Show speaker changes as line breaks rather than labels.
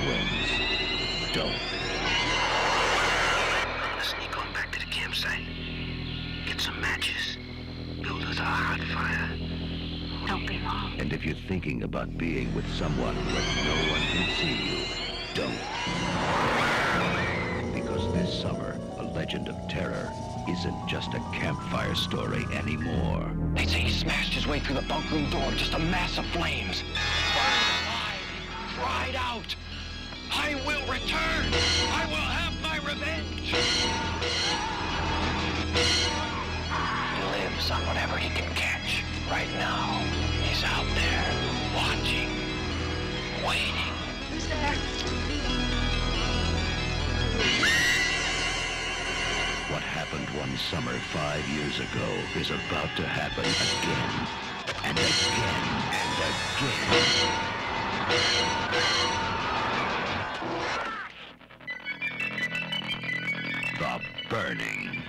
wins. Don't.
Sneak on back to the campsite. Get some matches. Build us a hot fire. Don't be long.
And if you're thinking about being with someone where no one can see you, don't. Because this summer, A Legend of Terror isn't just a campfire story anymore.
They say he smashed his way through the bunk room door, just a mass of flames. Burned alive, he cried out, "I will return! I will have my revenge!" He lives on whatever he can catch. Right now, he's out there, watching, waiting.
Who's there?
What happened one summer 5 years ago is about to happen again, and again, and again. The Burning.